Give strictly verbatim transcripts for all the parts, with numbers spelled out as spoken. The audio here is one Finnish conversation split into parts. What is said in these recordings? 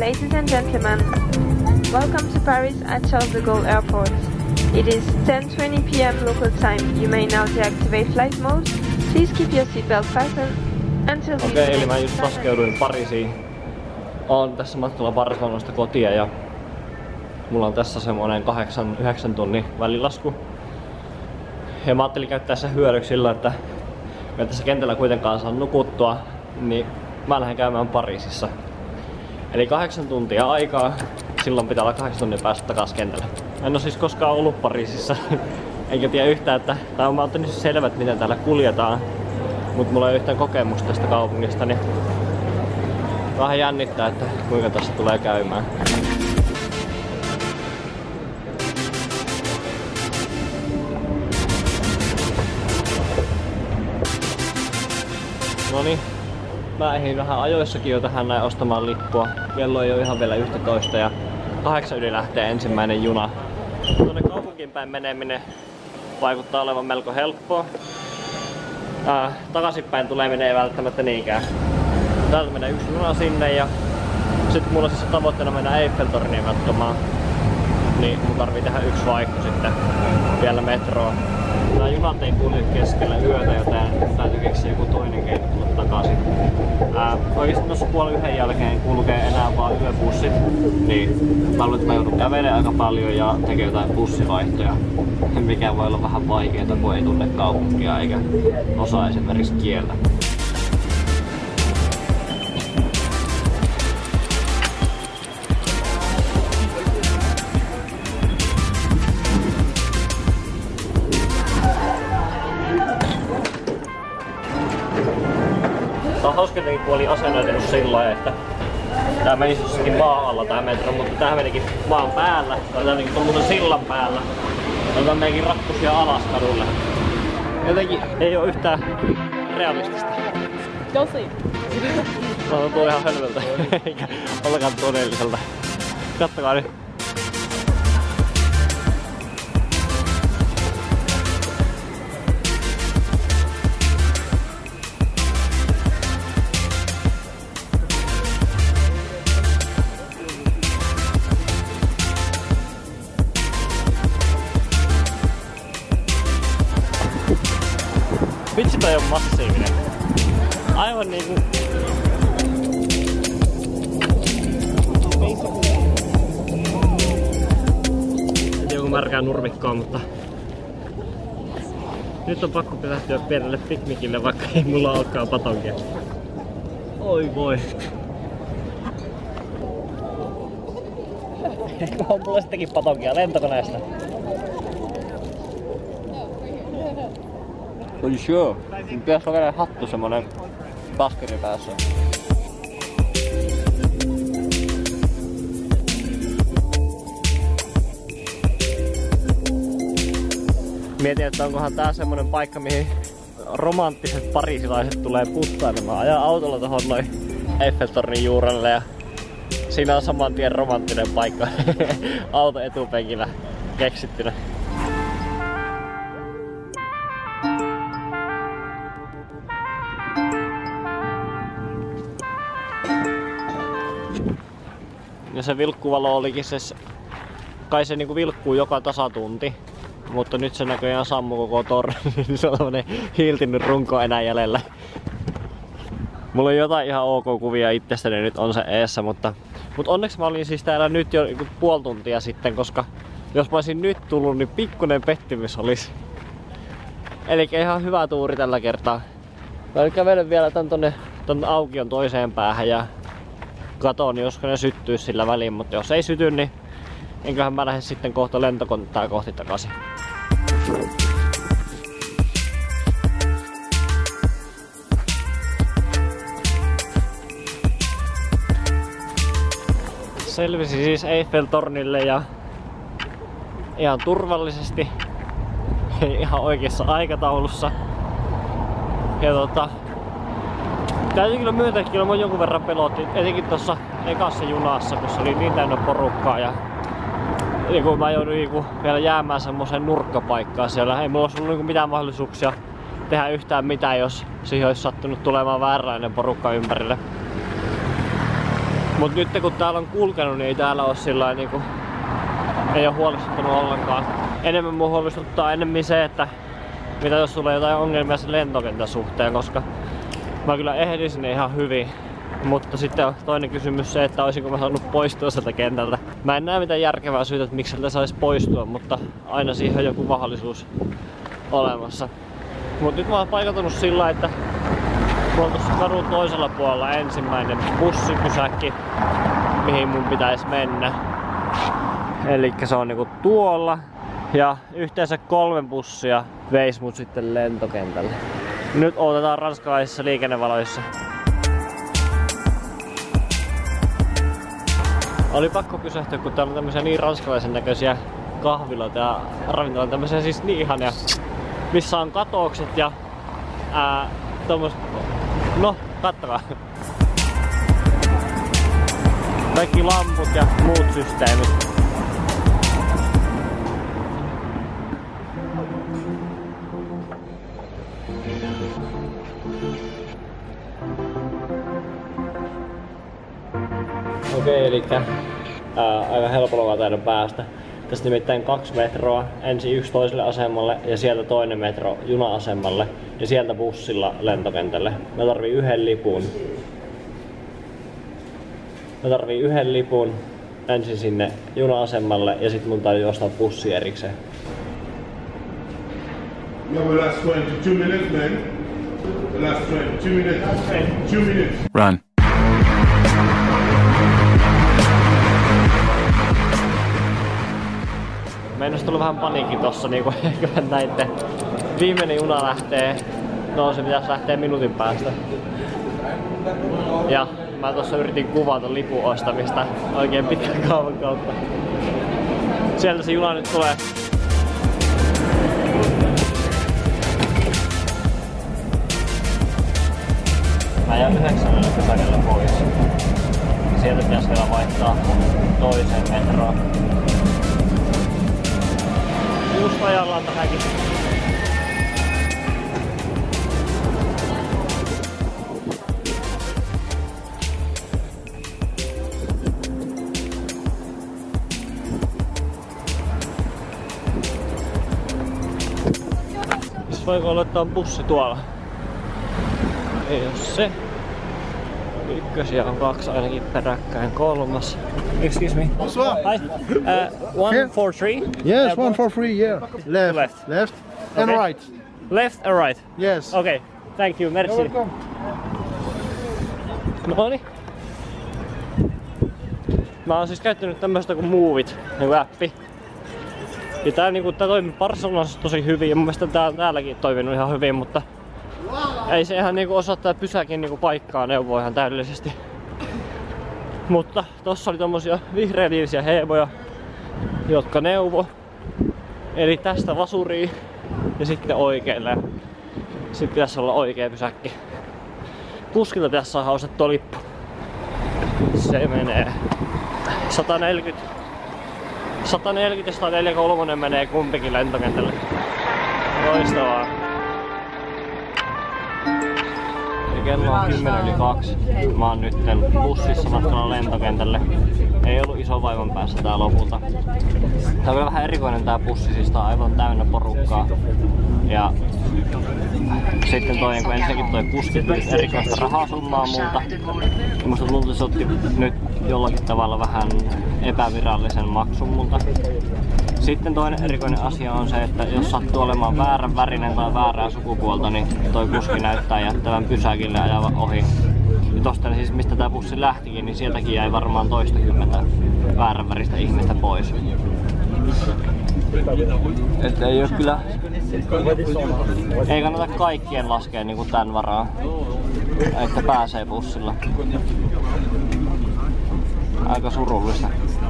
Ladies and gentlemen, welcome to Paris at Charles de Gaulle Airport. It is ten twenty p m local time. You may now deactivate flight mode. Please keep your seatbelt fastened until the Okei, okay, eli mä just laskeuduin Pariisiin. Oon tässä matkalla Barcelonasta kotia ja mulla on tässä semmonen kahdeksan yhdeksän tunnin välilasku. Ja mä ajattelin käyttää sen hyödyksi sillä, että mä tässä kentällä kuitenkaan saa nukuttua, niin mä lähden käymään Pariisissa. Eli kahdeksan tuntia aikaa, silloin pitää olla kahdeksan tunnin päästä takas kentällä. En oo siis koskaan ollut Pariisissa, enkä tiedä yhtään, että tai mä oon siis selvät miten täällä kuljetaan, mutta mulla ei ole yhtään kokemusta tästä kaupungista, niin vähän jännittää, että kuinka tässä tulee käymään. Noniin, mä ehdin vähän ajoissakin jo tähän näin ostamaan lippua. Kello ei ole ihan vielä yksitoista ja kahdeksan yli lähtee ensimmäinen juna. Tuonne kaupunkiin päin meneminen vaikuttaa olevan melko helppoa. Ää, takaisinpäin tuleminen ei välttämättä niinkään. Täältä menee yksi juna sinne ja sitten mulla on siis tavoitteena mennä Eiffeltorniin katsomaan. Niin mun tarvii tehdä yksi vaihto sitten vielä metroa. Nämä junat ei kulje keskellä yötä, joten täytyy keksiä joku toinen keino tulla takaisin. Ää, oikeesti tuossa puoli yhden jälkeen kulkee enää vaan yöbussit, niin mä luulen, että mä joudun kävelemään aika paljon ja tekee jotain bussivaihtoja. Mikä voi olla vähän vaikeaa, kun ei tunne kaupunkia eikä osaa esimerkiksi kieltä. Tää on hauska jotenkin, kun oli asennoitunut sillä lailla, että tää menisi jossakin maan alla tää metro, mutta tää menikin maan päällä. Tää on niinku tuon sillan päällä. Tää menikin rakkusia alas kadulle. Jotenkin ei oo yhtään realistista. Tosi. Mä tuntuu ihan hölmöltä, eikä ollenkaan todelliselta. Kattokaa nyt. Vitsi, toi on massiivinen. Aivan niinku... Joku märkää nurmikkoa, mutta... Nyt on pakko pysähtyä pienelle piknikille, vaikka ei mulla olekaan patonkia. Oi voi. On mulla sittenkin patonkia lentokoneesta. Are you sure? Pitäis olla vielä hattu semmonen baskeri päässä. Mietin, että onkohan tää semmonen paikka, mihin romanttiset pariisilaiset tulee puttailemaan. Ajaa autolla tohon noin Eiffeltornin juurelle ja siinä on saman tien romanttinen paikka auto etupenkillä keksittynä. Ja se vilkkuvalo olikin se, kai se niinku vilkkuu joka tasatunti, mutta nyt se näköjään sammui koko torni, niin se on tämmönen hiiltinyt runko enää jäljellä. Mulla on jotain ihan ok kuvia itsestäni nyt on se eessä, mutta, mutta onneksi mä olin siis täällä nyt jo niinku puoli tuntia sitten, koska jos mä olisin nyt tullut, niin pikkunen pettymys olisi. Eli ihan hyvä tuuri tällä kertaa. Mä nyt kävelen vielä tän tonne ton aukion toiseen päähän ja katon, josko ne syttyy sillä väliin, mutta jos ei syty, niin enköhän mä lähde sitten kohta lentokonetta kohti takaisin. Selvisi siis Eiffeltornille ja ihan turvallisesti, ihan oikeassa aikataulussa. Ja tota, täytyy kyllä myöntää, että kyllä mä jonkun verran pelotti, etenkin tuossa ekassa junassa, kun se oli niin täynnä porukkaa ja niin kun mä jouduin niin vielä jäämään semmoiseen nurkkapaikkaan siellä. Ei mulla olisi ollut niin mitään mahdollisuuksia tehdä yhtään mitään, jos siihen olisi sattunut tulemaan vääränlainen porukka ympärille. Mut nyt kun täällä on kulkenut, niin ei täällä oo sillä niinku... Ei oo huolestuttanut ollenkaan. Enemmän mua huolestuttaa enemmän se, että mitä jos tulee jotain ongelmia sen lentokentän suhteen, koska mä kyllä ehdisin ihan hyvin. Mutta sitten on toinen kysymys se, että olisinko mä saanut poistua sieltä kentältä. Mä en näe mitään järkevää syytä, että miksi sieltä saisi poistua, mutta aina siihen on joku mahdollisuus olemassa. Mut nyt mä oon paikautunut sillä, että mulla on tuossa kadun toisella puolella ensimmäinen bussipysäkki, mihin mun pitäisi mennä. Elikkä se on niinku tuolla. Ja yhteensä kolme bussia veis mut sitten lentokentälle. Nyt odotetaan ranskalaisissa liikennevaloissa. Oli pakko pysähtyä, kun täällä on tämmösiä niin ranskalaisen näköisiä kahviloita ja ravintoloita, tämmösiä siis niin ihania, missä on katoukset ja ää, tommoset, no kattokaa. Kaikki lamput ja muut systeemit. Okei, eli ää, aika helpolla taidan päästä. Tästä nimittäin kaksi metroa, ensin yksi toiselle asemalle ja sieltä toinen metro juna-asemalle ja sieltä bussilla lentokentälle. Mä tarvii yhden lipun. Mä tarvii yhden lipun ensin sinne juna-asemalle ja sit mun täytyy ostaa bussi erikseen. No, the last twenty-two minutes, man. The last twenty-two minutes. Okay. Two minutes. Run. Meinas tuli vähän paniikki tossa, niinku ehkä näitte. Viimeinen juna lähtee, no se pitäisi lähteä minuutin päästä. Ja mä tossa yritin kuvata lipun ostamista oikein pitkän kaavan kautta. Sieltä se juna nyt tulee. Mä jään yhdeksännellä pysäkellä pois. Sieltä pitäisi vielä vaihtaa toiseen metroon. Just ajallaan tähänkin. Siis voiko olla, että on bussi tuolla? Ei oo se. Ykkösiä on kaksi ainakin peräkkäin, kolmas. Excuse me. Bonsoir. Hi. Uh, one for three. Yes, uh, one for free, yeah. Left, Left. left, and Okay. right. Left and right. Yes. Okay. Thank you. Merci. You're welcome. Noniin. Mä oon siis käyttänyt tämmöstä kuin Moveit, niinku appi. Ja tää, niinku, tää toimii Barcelonassa tosi hyvin ja mun mielestä tää täälläkin toiminut ihan hyvin, mutta ei se ihan niinku osaa tää pysäkin niinku paikkaa neuvoa ihan täydellisesti. Mutta tossa oli tommosia vihreäliivisiä heeboja, jotka neuvo. Eli tästä vasuriin ja sitten oikealle. Sitten pitäisi olla oikea pysäkki. Kuskilta pitäisi saada ostettua lippu. Se menee sata neljäkymmentä. sata neljäkymmentä ja sata neljäkymmentäkolme menee kumpikin lentokentälle. Loistavaa. Ja kello on kymmenen yli kaksi. Mä oon nyt bussissa matkalla lentokentälle. Ei ollut iso vaivan päässä tää lopulta. Tää on vielä vähän erikoinen tää bussi, siis tää on aivan täynnä porukkaa. Ja sitten toi, kun ensinnäkin toi kuski pyysi erikoista rahasummaa multa. Ja musta tuntuu, että se otti nyt jollakin tavalla vähän epävirallisen maksun multa. Sitten toinen erikoinen asia on se, että jos sattuu olemaan väärän värinen tai väärää sukupuolta, niin toi kuski näyttää jättävän pysäkille ja ajavan ohi. Ja tosta siis mistä tää bussi lähtikin, niin sieltäkin jäi varmaan toistakymmentä väärän väristä ihmistä pois. Että ei oo kyllä... Ei kannata kaikkien laskea niinku tän varaa, että pääsee bussilla. Aika surullista.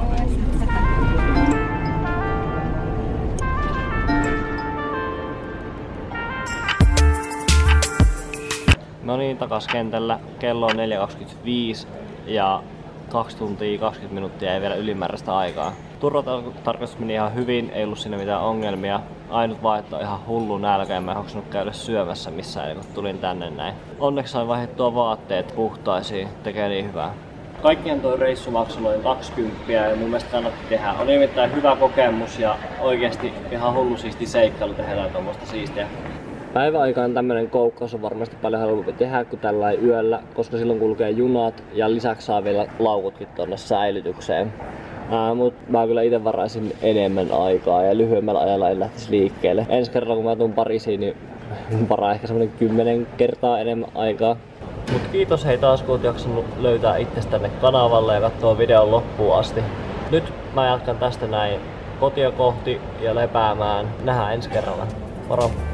No niin, takas kentällä. Kello on neljä kaksikymmentäviisi ja kaksi tuntia kaksikymmentä minuuttia ei vielä ylimääräistä aikaa. Turvatarkastus meni ihan hyvin, ei ollut siinä mitään ongelmia. Ainut vaan, että on ihan hullu nälkä ja mä en hoksanut käydä syömässä missään, kun tulin tänne näin. Onneksi sain vaihdettua vaatteet puhtaisiin, tekee niin hyvää. Kaikkien toi reissu maksoi noin kaksikymmentä ja mun mielestä kannatti tehdä. Oli nimittäin hyvä kokemus ja oikeesti ihan hullu siisti seikkailu tehdä tuommoista siistiä. Päiväaikaan tämmönen koukkaus on varmasti paljon helpompi tehdä kuin tällä yöllä, koska silloin kulkee junat ja lisäksi saa vielä laukutkin tonne säilytykseen. Ää, mut mä kyllä ite varaisin enemmän aikaa ja lyhyemmällä ajalla en lähtis liikkeelle. Ensi kerralla kun mä tuun Pariisiin, niin varaan ehkä semmonen kymmenen kertaa enemmän aikaa. Mut kiitos hei taas kun oot jaksanut löytää itses tänne kanavalle ja katsoo videon loppuun asti. Nyt mä jatkan tästä näin kotia kohti ja lepäämään. Nähdään ensi kerralla. Moro!